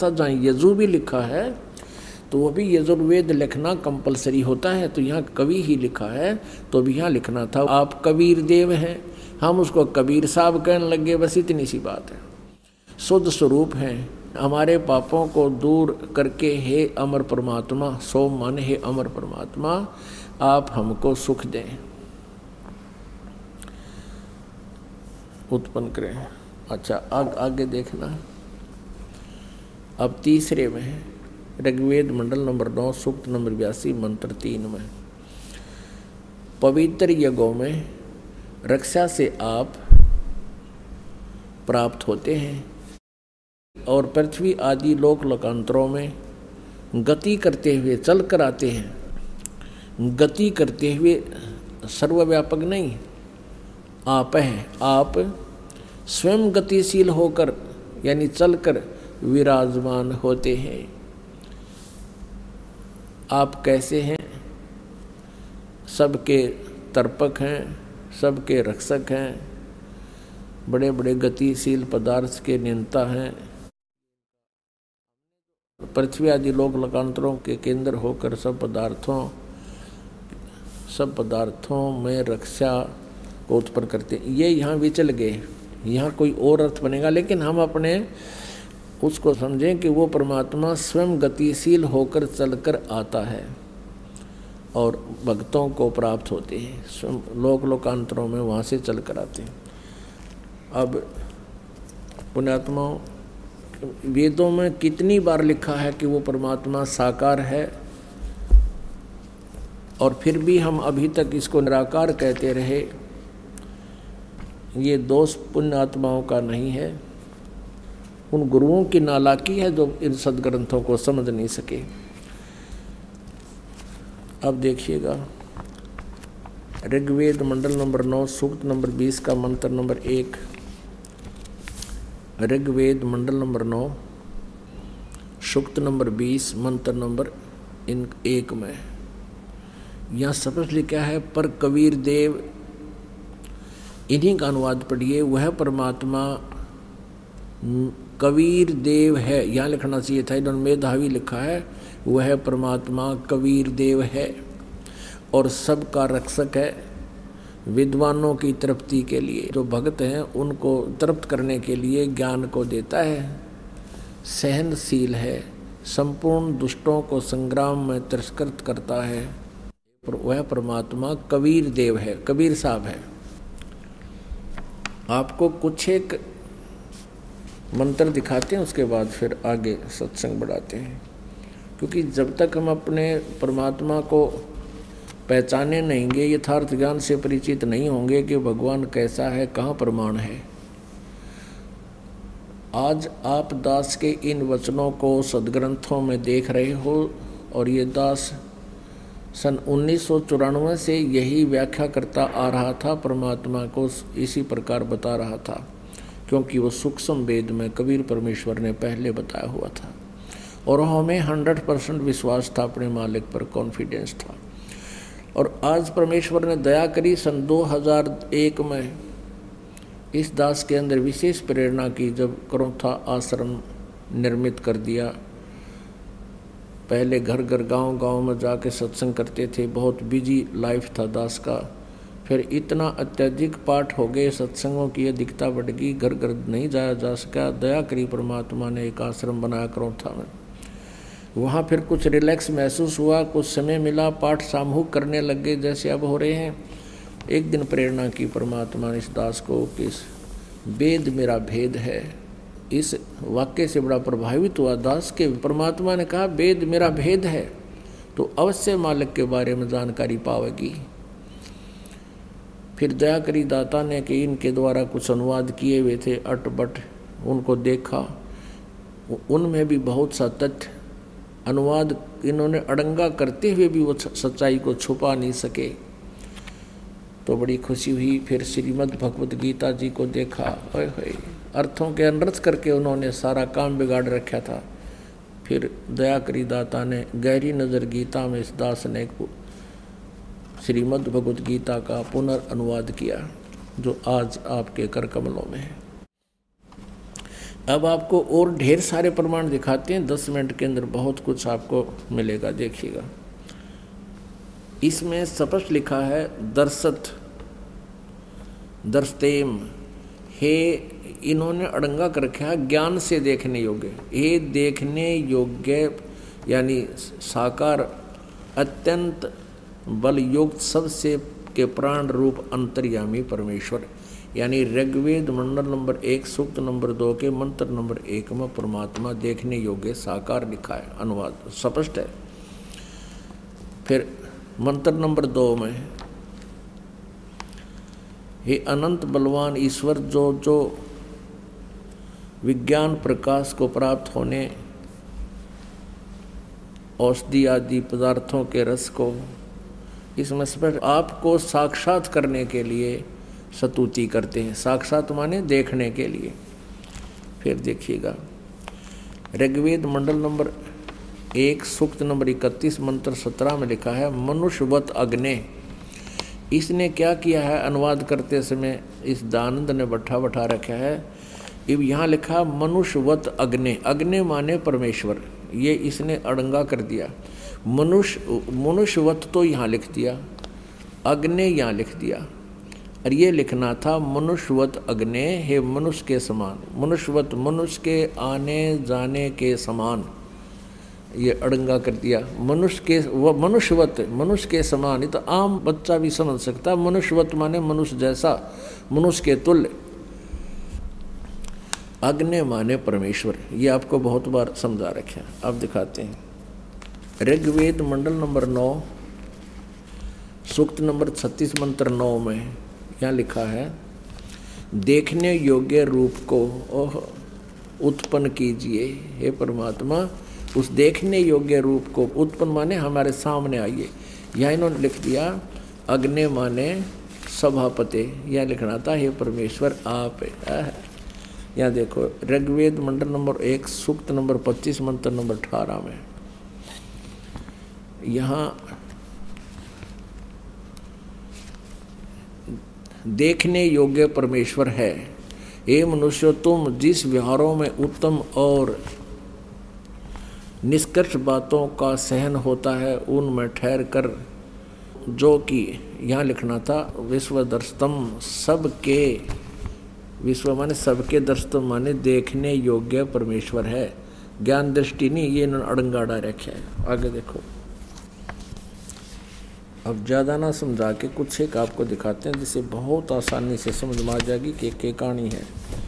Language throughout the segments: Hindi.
था जहाँ यजु भी लिखा है तो वो भी यजुर्वेद लिखना कंपलसरी होता है, तो यहाँ कवि ही लिखा है तो भी यहाँ लिखना था। आप कबीर देव हैं, हम उसको कबीर साहब कहने लगे, बस इतनी सी बात है। शुद्ध स्वरूप हैं, हमारे पापों को दूर करके हे अमर परमात्मा, सो मन हे अमर परमात्मा आप हमको सुख दें, उत्पन्न करें। अच्छा आगे देखना। अब तीसरे में है ऋग्वेद मंडल नंबर 9 सूक्त नंबर 82 मंत्र 3 में, पवित्र यज्ञों में रक्षा से आप प्राप्त होते हैं और पृथ्वी आदि लोक लोकांतरों में गति करते हुए चल कर आते हैं। गति करते हुए सर्वव्यापक नहीं, आप हैं, आप स्वयं गतिशील होकर यानी चलकर विराजमान होते हैं। आप कैसे हैं? सबके तर्पक हैं, सबके रक्षक हैं, बड़े बड़े गतिशील पदार्थ के नियंता हैं, पृथ्वी आदि लोक लोकांतरों के केंद्र होकर सब पदार्थों में रक्षा को उत्पन्न करते हैं। ये यहाँ विचल गए, यहाँ कोई और अर्थ बनेगा, लेकिन हम अपने उसको समझें कि वो परमात्मा स्वयं गतिशील होकर चलकर आता है और भक्तों को प्राप्त होते हैं, स्वयं लोक लोकांतरों में वहाँ से चल कर आते हैं। अब पुण्यात्माओं, वेदों में कितनी बार लिखा है कि वो परमात्मा साकार है और फिर भी हम अभी तक इसको निराकार कहते रहे। ये दोष पुण्यात्माओं का नहीं है, उन गुरुओं की नालायकी है जो इन सदग्रंथों को समझ नहीं सके। अब देखिएगा ऋग्वेद मंडल नंबर 9 सूक्त नंबर 20 का मंत्र नंबर 1। ऋग्वेद मंडल नंबर 9 सूक्त नंबर 20 मंत्र नंबर 1 में यहाँ स्पष्ट लिखा है, पर कबीर देव, इन्हीं का अनुवाद पढ़िए, वह परमात्मा कबीर देव है। यहाँ लिखना चाहिए था, इन्होंने मेधावी लिखा है, वह परमात्मा कबीर देव है और सबका रक्षक है। विद्वानों की तृप्ति के लिए, जो भक्त हैं उनको तृप्त करने के लिए ज्ञान को देता है, सहनशील है, संपूर्ण दुष्टों को संग्राम में तिरस्कृत करता है। वह परमात्मा कबीर देव है, कबीर साहब है। आपको कुछ एक मंत्र दिखाते हैं, उसके बाद फिर आगे सत्संग बढ़ाते हैं, क्योंकि जब तक हम अपने परमात्मा को पहचाने नहींगे, यथार्थ ज्ञान से परिचित नहीं होंगे कि भगवान कैसा है, कहाँ प्रमाण है। आज आप दास के इन वचनों को सदग्रंथों में देख रहे हो और ये दास सन 1994 से यही व्याख्या करता आ रहा था, परमात्मा को इसी प्रकार बता रहा था, क्योंकि वो सूक्ष्म वेद में कबीर परमेश्वर ने पहले बताया हुआ था और हमें 100% विश्वास था, अपने मालिक पर कॉन्फिडेंस था। और आज परमेश्वर ने दया करी, सन 2001 में इस दास के अंदर विशेष प्रेरणा की, जब करोथा आश्रम निर्मित कर दिया। पहले घर घर गांव गांव में जाके सत्संग करते थे, बहुत बिजी लाइफ था दास का। फिर इतना अत्यधिक पाठ हो गए, सत्संगों की अधिकता बढ़ गई, घर घर नहीं जाया जा सका। दया करी परमात्मा ने, एक आश्रम बनाया करोथा में। वहाँ फिर कुछ रिलैक्स महसूस हुआ, कुछ समय मिला, पाठ सामूहिक करने लग गए जैसे अब हो रहे हैं। एक दिन प्रेरणा की परमात्मा ने इस दास को कि वेद मेरा भेद है। इस वाक्य से बड़ा प्रभावित हुआ दास के। परमात्मा ने कहा वेद मेरा भेद है तो अवश्य मालिक के बारे में जानकारी पावेगी। फिर दया करी दाता ने कि इनके द्वारा कुछ अनुवाद किए हुए थे अटबट, उनको देखा, उनमें भी बहुत सा तथ्य अनुवाद इन्होंने अड़ंगा करते हुए भी वो सच्चाई को छुपा नहीं सके, तो बड़ी खुशी हुई। फिर श्रीमद् भगवत गीता जी को देखा, अर्थों के अनर्थ करके उन्होंने सारा काम बिगाड़ रखा था। फिर दया करी दाता ने गहरी नज़र गीता में इस दास ने श्रीमद् भगवत गीता का पुनर्अनुवाद किया, जो आज आपके कर कमलों में है। अब आपको और ढेर सारे प्रमाण दिखाते हैं, 10 मिनट के अंदर बहुत कुछ आपको मिलेगा, देखिएगा। इसमें स्पष्ट लिखा है दर्शत दर्शतेम, हे इन्होंने अड़ंगा कर रखा है ज्ञान से देखने योग्य, हे देखने योग्य यानी साकार अत्यंत बल युक्त सबसे के प्राण रूप अंतर्यामी परमेश्वर, यानी ऋग्वेद मंडल नंबर 1 सूक्त नंबर 2 के मंत्र नंबर 1 में परमात्मा देखने योग्य साकार लिखा है, अनुवाद स्पष्ट है। फिर मंत्र नंबर 2 में हे अनंत बलवान ईश्वर, जो जो विज्ञान प्रकाश को प्राप्त होने औषधि आदि पदार्थों के रस को इसमें स्पष्ट आपको साक्षात करने के लिए स्तुति करते हैं, साक्षात माने देखने के लिए। फिर देखिएगा ऋग्वेद मंडल नंबर 1 सूक्त नंबर 31 मंत्र 17 में लिखा है मनुष्यवत अग्ने। इसने क्या किया है, अनुवाद करते समय इस दानंद ने बैठा रखा है, अब यहाँ लिखा मनुष्यवत अग्ने, अग्ने माने परमेश्वर, ये इसने अड़ंगा कर दिया। मनुष्यवत तो यहाँ लिख दिया, अग्ने यहाँ लिख दिया, और ये लिखना था मनुष्यवत अग्ने, हे मनुष्य के समान, मनुष्यवत मनुष्य के आने जाने के समान, ये अड़ंगा कर दिया। मनुष्य के मनुष्यवत मनुष्य के समान, ये तो आम बच्चा भी समझ सकता, मनुष्यवत माने मनुष्य जैसा, मनुष्य के तुल्य। अग्नि माने परमेश्वर, ये आपको बहुत बार समझा रखे। अब दिखाते हैं ऋग्वेद मंडल नंबर 9 सूक्त नंबर 36 मंत्र 9 में यहाँ लिखा है देखने योग्य रूप को उत्पन्न कीजिए, हे परमात्मा उस देखने योग्य रूप को उत्पन्न माने हमारे सामने आइए। यहाँ इन्होंने लिख दिया अग्नि माने सभापति, यह लिखना था हे परमेश्वर आप है। यहाँ देखो ऋग्वेद मंडल नंबर 1 सूक्त नंबर 25 मंत्र नंबर 18 में यहाँ देखने योग्य परमेश्वर है, हे मनुष्य तुम जिस व्यवहारों में उत्तम और निष्कर्ष बातों का सहन होता है उनमें ठहर कर, जो कि यहाँ लिखना था विश्व दर्शतम, सबके विश्व माने सबके दर्शतम माने देखने योग्य परमेश्वर है, ज्ञान दृष्टि नहीं, ये इन्होंने अड़ंगाड़ा रखा है। आगे देखो, अब ज़्यादा ना समझा के कुछ एक आपको दिखाते हैं जिसे बहुत आसानी से समझ में आ जाएगी कि क्या कहानी है।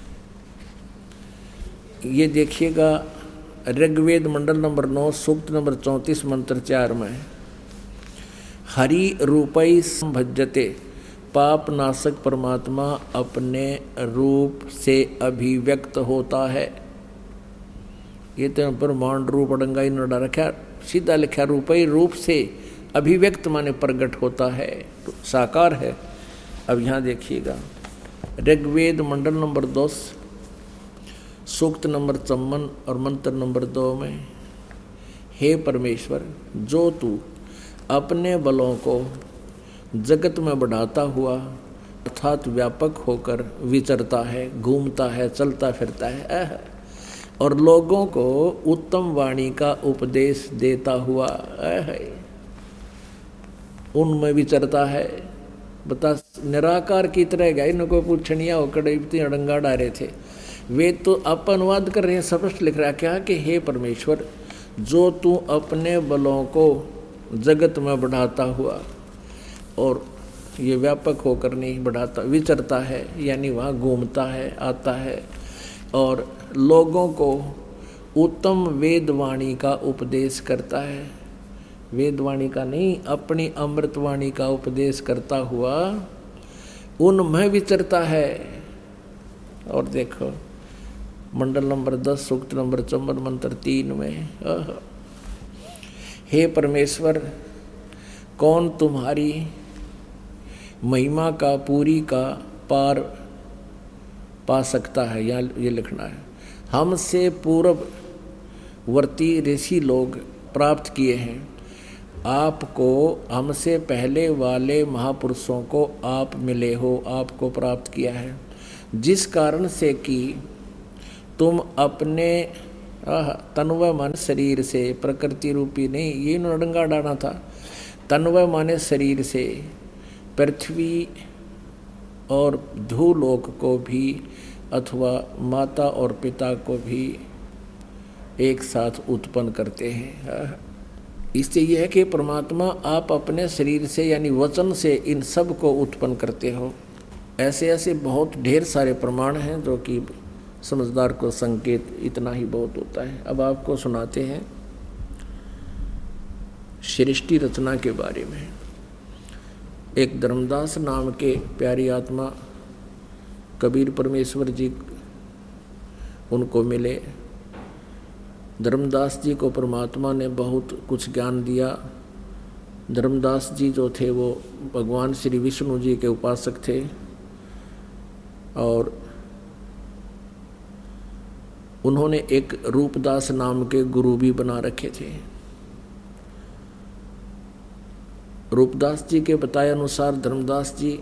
ये देखिएगा ऋग्वेद मंडल नंबर 9 सूक्त नंबर 34 मंत्र 4 में हरि रूपई संभज्यते, पाप नाशक परमात्मा अपने रूप से अभिव्यक्त होता है। ये तो ब्रह्मांड रूप अड़ंगा ही न रखा, सीधा लिखा रूपई, रूप से अभिव्यक्त माने प्रकट होता है, तो साकार है। अब यहाँ देखिएगा ऋग्वेद मंडल नंबर 10 सूक्त नंबर 54 और मंत्र नंबर 2 में हे परमेश्वर, जो तू अपने बलों को जगत में बढ़ाता हुआ अर्थात व्यापक होकर विचरता है, घूमता है, चलता फिरता है और लोगों को उत्तम वाणी का उपदेश देता हुआ उनमें विचरता है। बता निराकार की तरह गए, इनको पूछनिया होकर इतनी अड़ंगा डारे थे, वे तो आप अनुवाद कर रहे हैं, स्पष्ट लिख रहा क्या कि हे परमेश्वर, जो तू अपने बलों को जगत में बढ़ाता हुआ, और ये व्यापक होकर नहीं बढ़ाता, विचरता है यानी वहाँ घूमता है, आता है और लोगों को उत्तम वेदवाणी का उपदेश करता है, वेदवाणी का नहीं अपनी अमृतवाणी का उपदेश करता हुआ उनमें विचरता है। और देखो मंडल नंबर 10 सूक्त नंबर 54 मंत्र 3 में हे परमेश्वर, कौन तुम्हारी महिमा का पूरी का पार पा सकता है, यहाँ ये लिखना है। हमसे पूर्ववर्ती ऋषि लोग प्राप्त किए हैं, आपको हमसे पहले वाले महापुरुषों को आप मिले हो, आपको प्राप्त किया है, जिस कारण से कि तुम अपने तन व मन शरीर से, प्रकृति रूपी नहीं, ये नडंगा डाना था। तन व मन शरीर से पृथ्वी और धूलोक को भी अथवा माता और पिता को भी एक साथ उत्पन्न करते हैं। इससे यह है कि परमात्मा आप अपने शरीर से यानी वचन से इन सब को उत्पन्न करते हो। ऐसे ऐसे बहुत ढेर सारे प्रमाण हैं जो कि समझदार को संकेत इतना ही बहुत होता है। अब आपको सुनाते हैं सृष्टि रचना के बारे में। एक धर्मदास नाम के प्यारी आत्मा कबीर परमेश्वर जी उनको मिले। धर्मदास जी को परमात्मा ने बहुत कुछ ज्ञान दिया। धर्मदास जी जो थे वो भगवान श्री विष्णु जी के उपासक थे और उन्होंने एक रूपदास नाम के गुरु भी बना रखे थे। रूपदास जी के बताए अनुसार धर्मदास जी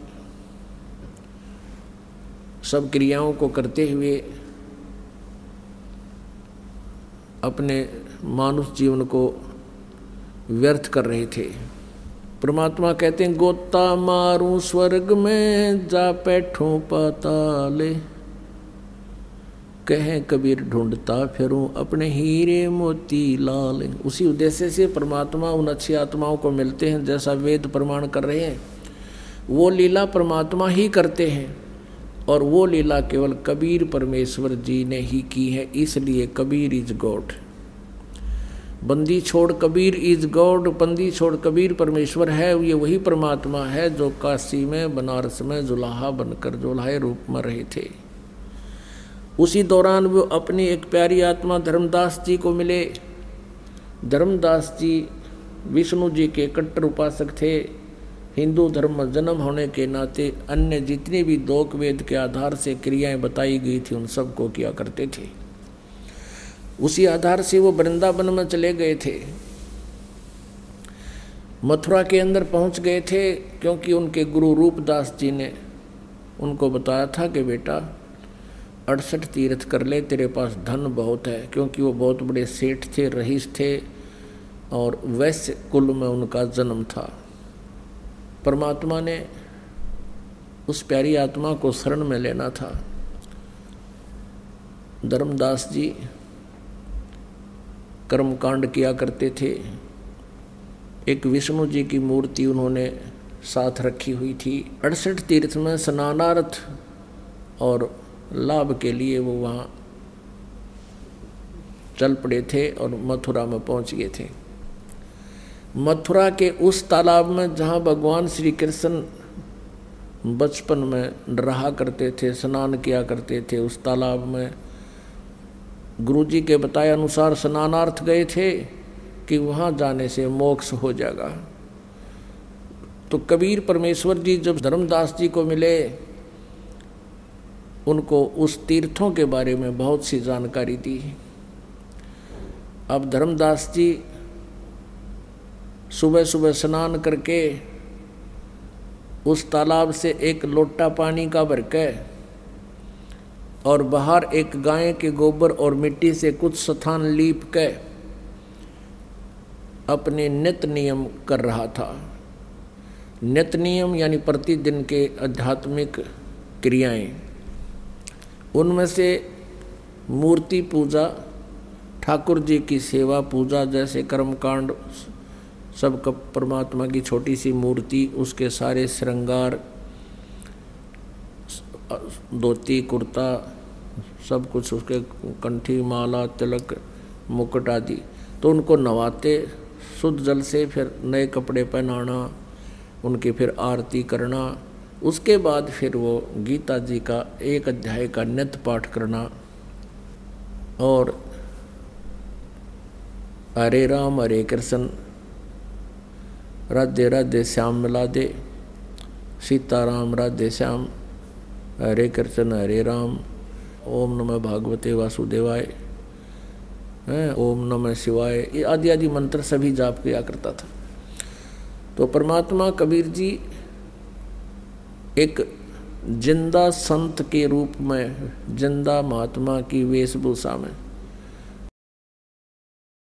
सब क्रियाओं को करते हुए अपने मानुष जीवन को व्यर्थ कर रहे थे। परमात्मा कहते हैं गोता मारूं स्वर्ग में जा बैठूं पाताले, कहें कबीर ढूंढता फिरूं अपने हीरे मोती लाल। उसी उद्देश्य से परमात्मा उन अच्छी आत्माओं को मिलते हैं, जैसा वेद प्रमाण कर रहे हैं। वो लीला परमात्मा ही करते हैं और वो लीला केवल कबीर परमेश्वर जी ने ही की है, इसलिए कबीर इज गॉड। बंदी छोड़ कबीर इज गॉड, बंदी छोड़ कबीर परमेश्वर है। ये वही परमात्मा है जो काशी में बनारस में जुलाहा बनकर जुलाहे रूप में रहे थे। उसी दौरान वो अपनी एक प्यारी आत्मा धर्मदास जी को मिले। धर्मदास जी विष्णु जी के कट्टर उपासक थे। हिंदू धर्म में जन्म होने के नाते अन्य जितनी भी दोक वेद के आधार से क्रियाएं बताई गई थी उन सब को किया करते थे। उसी आधार से वो वृंदावन में चले गए थे, मथुरा के अंदर पहुंच गए थे, क्योंकि उनके गुरु रूपदास जी ने उनको बताया था कि बेटा 68 तीर्थ कर ले, तेरे पास धन बहुत है। क्योंकि वो बहुत बड़े सेठ थे, रईस थे और वैश्य कुल में उनका जन्म था। परमात्मा ने उस प्यारी आत्मा को शरण में लेना था। धर्मदास जी कर्मकांड किया करते थे। एक विष्णु जी की मूर्ति उन्होंने साथ रखी हुई थी। 68 तीर्थ में स्नानार्थ और लाभ के लिए वो वहाँ चल पड़े थे और मथुरा में पहुँच गए थे। मथुरा के उस तालाब में जहाँ भगवान श्री कृष्ण बचपन में रहा करते थे, स्नान किया करते थे, उस तालाब में गुरुजी के बताए अनुसार स्नानार्थ गए थे कि वहाँ जाने से मोक्ष हो जाएगा। तो कबीर परमेश्वर जी जब धर्मदास जी को मिले, उनको उस तीर्थों के बारे में बहुत सी जानकारी दी। अब धर्मदास जी सुबह सुबह स्नान करके उस तालाब से एक लोटा पानी का भर के और बाहर एक गाय के गोबर और मिट्टी से कुछ स्थान लीप के अपने नित्य नियम कर रहा था। नित्य नियम यानी प्रतिदिन के आध्यात्मिक क्रियाएं, उनमें से मूर्ति पूजा, ठाकुर जी की सेवा पूजा जैसे कर्मकांड, सब का परमात्मा की छोटी सी मूर्ति, उसके सारे श्रृंगार, धोती कुर्ता, सब कुछ, उसके कंठी माला तिलक मुकुट आदि, तो उनको नवाते शुद्ध जल से, फिर नए कपड़े पहनाना, उनकी फिर आरती करना, उसके बाद फिर वो गीता जी का एक अध्याय का नित्य पाठ करना और हरे राम हरे कृष्ण राधे राधे श्याम मिला दे, सीताराम राधे श्याम, हरे कृष्ण हरे राम, ओम नमः भागवते वासुदेवाय, ओम नमः शिवाय, ये आदि आदि मंत्र सभी जाप किया करता था। तो परमात्मा कबीर जी एक जिंदा संत के रूप में, जिंदा महात्मा की वेशभूषा में।